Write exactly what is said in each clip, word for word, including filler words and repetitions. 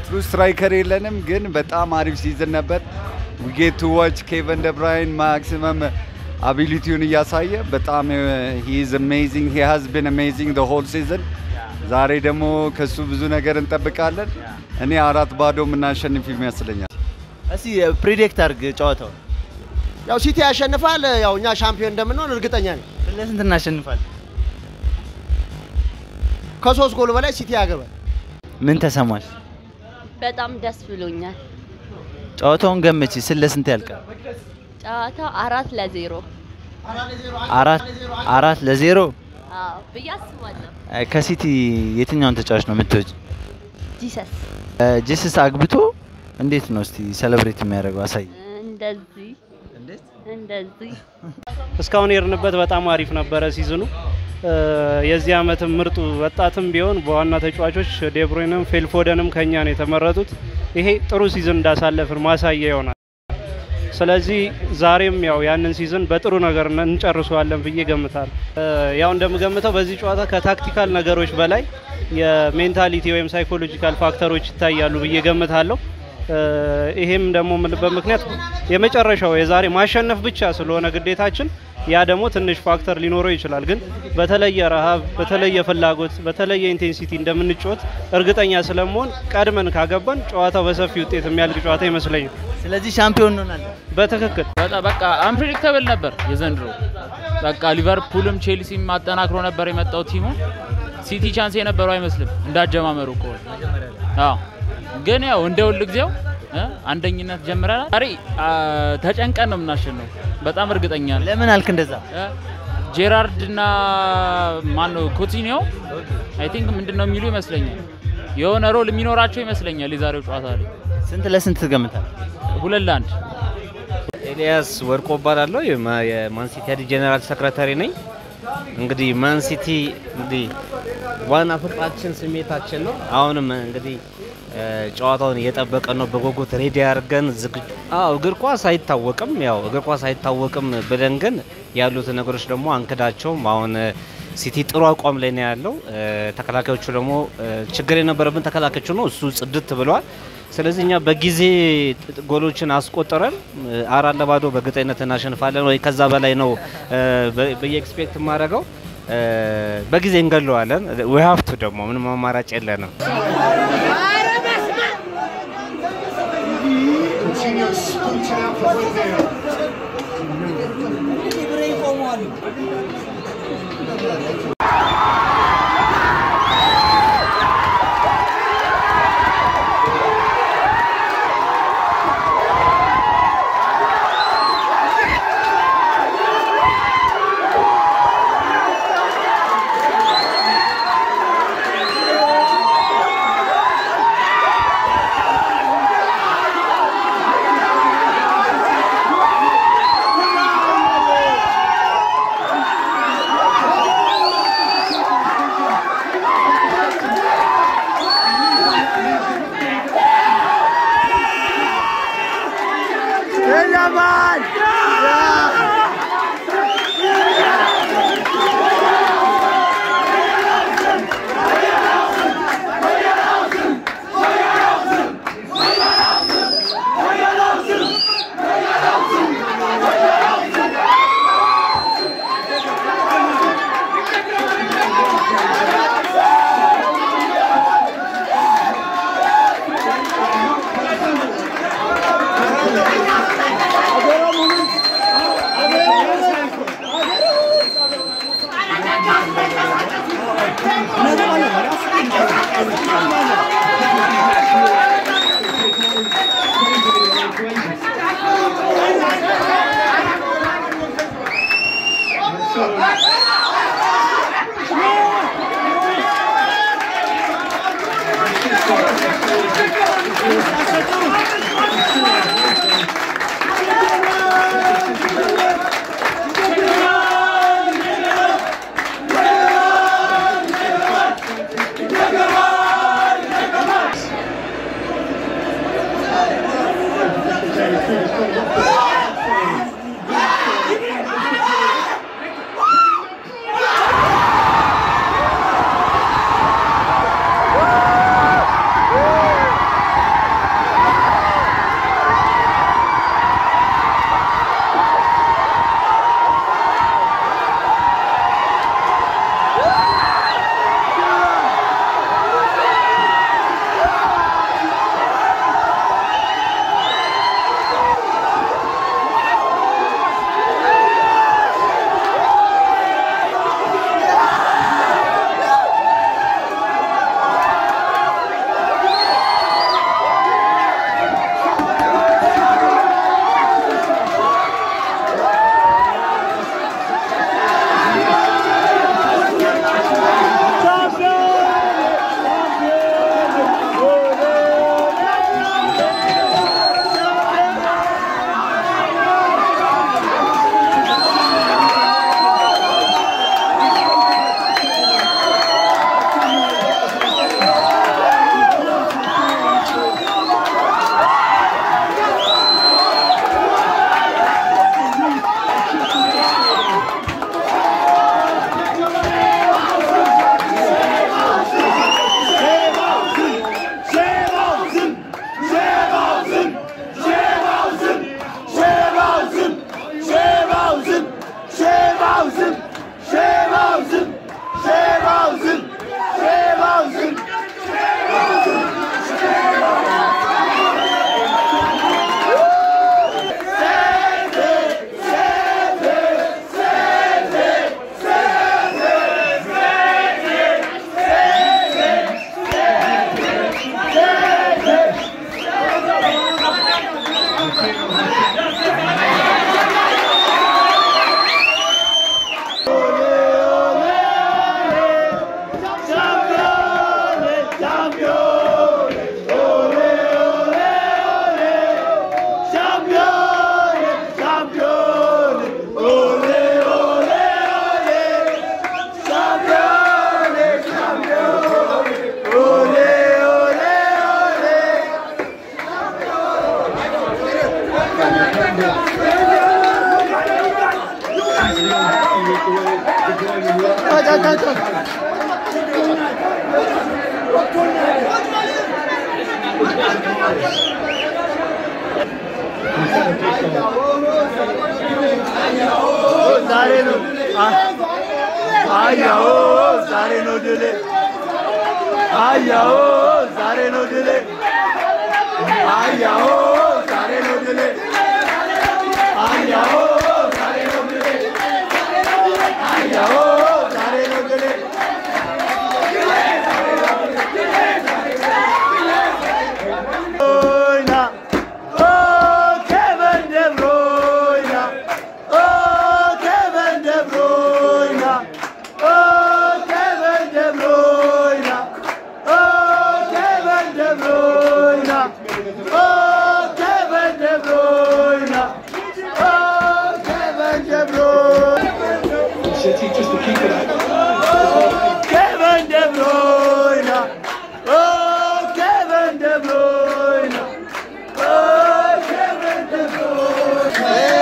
ትሩ ስትራይከር የለንም ግን በጣም አሪፍ ሲዝን ነበር we get to watch Kevin De Bruyne maximum ability ውን ያሳየ በጣም he is amazing he has been amazing the whole season ዛሬ ደግሞ ከሱ ብዙ ነገር እንጠብቃለን እኔ አራት ባዶ ምናሸንፍ ይመስለኛል እሺ ፕሪዲክት አድርግ ጨዋታው ያው ሲቲ ያሸንፋል ያው እኛ ሻምፒዮን እንደምንሆን እርግጠኛ ነኝ ለስንት እናሸንፋለን ከሶስት ጎል በላይ ሲቲ ያገባል ምን ተሰማሽ በጣም ደስ ብሎኛል ጨዋታውን ገምቺ ስለስንት ያልቃል ጨዋታው አራት ለዜሮ አራት አራት ለዜሮ አዎ በያስባለሁ ከሲቲ የትኛውን ተጫዋች ነው የምትወጂ ጂሰስ ጂሰስ አግብቶ እንዴት ነው እስቲ ሴሌብሬት የሚያደርገው አሳይ እንደዚህ እንዴት እንደዚህ እስካሁን የርንበት በጣም አሪፍ ነበር ሲዝኑ የዚህ አመት ምርጡ ወጣትም ቢሆን በዋና ተጫዋቾች ዴብሮይንም ፌልፎደንም ከኛ ነው የተመረጡት ይሄ ጥሩ ሲዝን እንዳሳለፈን ማሳያ ይሆናል ስለዚህ ዛሬም ያው ያንን ሲዝን በጥሩ ነገር እንጨርሰዋለን ብዬ ገምታለሁ ያው እንደምገምተው በዚህ ጨዋታ ከታክቲካል ነገሮች በላይ የሜንታሊቲ ወይም ሳይኮሎጂካል ፋክተሮች ይታያሉ ብዬ ገምታለሁ ይሄም ደግሞ በምክንያት የመጨረሻው የዛሬ ማሸነፍ ብቻ ስለሆነ ግዴታችን ያ ደግሞ ትንሽ ፋክተር ሊኖረው ይችላል ግን በተለየ ረሃብ በተለየ ፍላጎት በተለየ ኢንቴንሲቲ እንደምንጫወት እርግጠኛ ስለመሆን ቀድመን ካገባን ጨዋታው በሰፊ ውጤት የሚያልቅ ጨዋታ ይመስለኛል ስለዚህ ሻምፒዮን እንሆናለን በትክክል በቃ አንፕሬዲክተብል ነበር የዘንድሮ በቃ ሊቨርፑልም ቼልሲም ማጠናክሮ ነበር የመጣው ቲሙ ሲቲ ቻንስ የነበረው አይመስልም እንዳጀማመሩ እኮ አዎ ግን ያው እንደ ሁሉ ጊዜው አንደኝነት ጀምረናል አሪ ተጨንቀን ነው ምናሸነው በጣም እርግጠኛ ነኝ ለምን አልክ እንደዛ ጄራርድና ማን ነው ኮቲኒዮ አይ ቲንክ ምንድነው የሚሉ ይመስለኛል የሆነ ሮል የሚኖራቸው ይመስለኛል የዛሬው ጨዋታ ላይ ስንት ለስንት ትገምታል ሁለት ለአንድ ኤልያስ ወርቆ ባላለው የማን ሲቲ አዲ ጀነራል ሰክሬታሪ ነኝ እንግዲህ ማን ሲቲ እንግዲህ ዋና ፍቅራችን ስሜታችን ነው አሁንም እንግዲህ ጨዋታውን እየጠበቀን ነው በጎጎት ሬዲ አድርገን ዝግጁ አው እግር ኳስ አይታወቅም ያው እግር ኳስ አይታወቅም ብለን ግን ያሉት ነገሮች ደግሞ አንከዳቸውም አሁን ሲቲ ጥሩ አቋም ላይ ነው ያለው ተከላካዮቹ ደግሞ ችግር የነበረብን ተከላካዮቹ ነው እሱ ጽድት ብለዋል ስለዚህ እኛ በጊዜ ጎሎችን አስቆጥረን አራት ለባዶ በግጤነት እናሸንፋለን ወይ ከዛ በላይ ነው በኤክስፔክት ማድረገው በጊዜ እንገለዋለን we have to ደግሞ ምንም አማራጭ የለንም Continuous punching out for William. Zareno, ayao, Zareno dile, ayao, Zareno dile, ayao, Zareno dile, ayao, Zareno dile, ayao, Zareno dile. City just to keep it up. Kevin De Bruyne. Oh, Kevin De Bruyne. Oh, Kevin De Bruyne.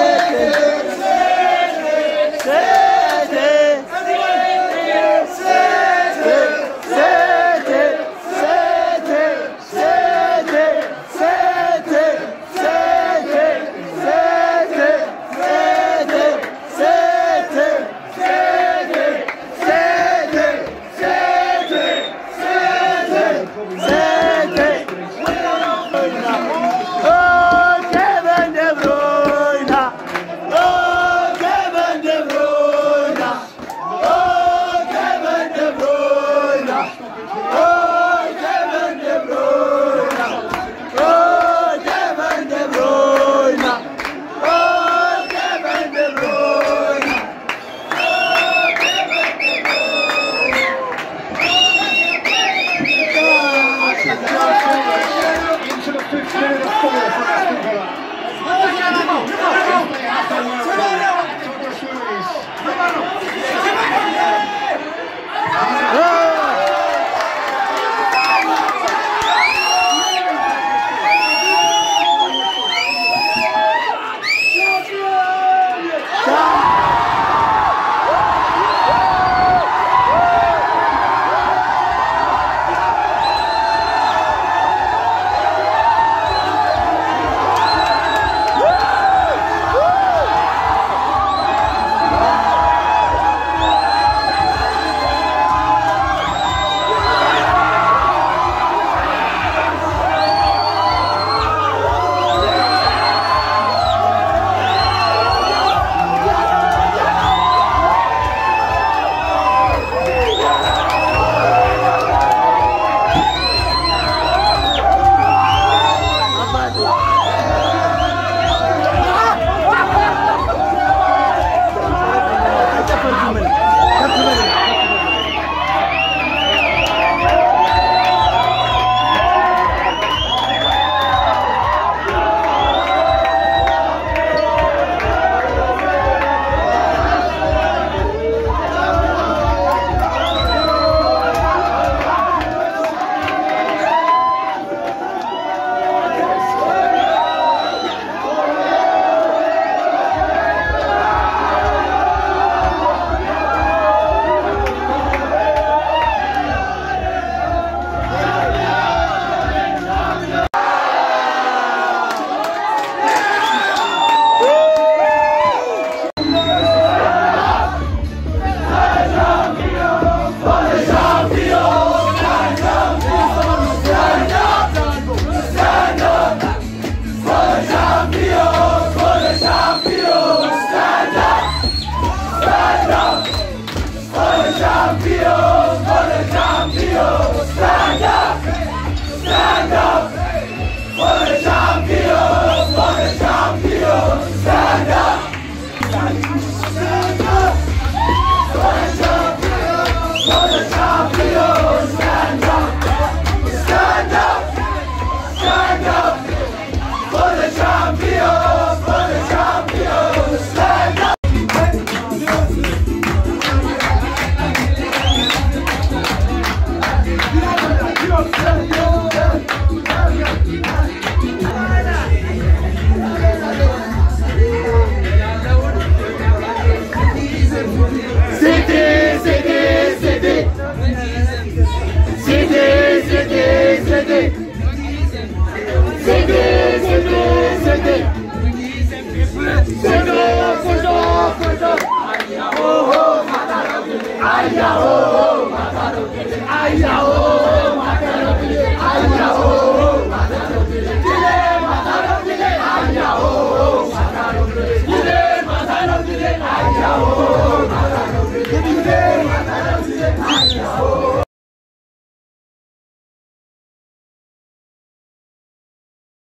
Into the fifth minute of football for Aston Villa. City, City. Ayaho.